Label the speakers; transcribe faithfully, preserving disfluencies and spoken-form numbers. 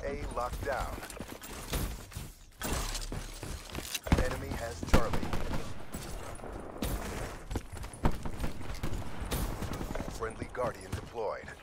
Speaker 1: A locked down. Enemy has Charlie. Friendly Guardian deployed.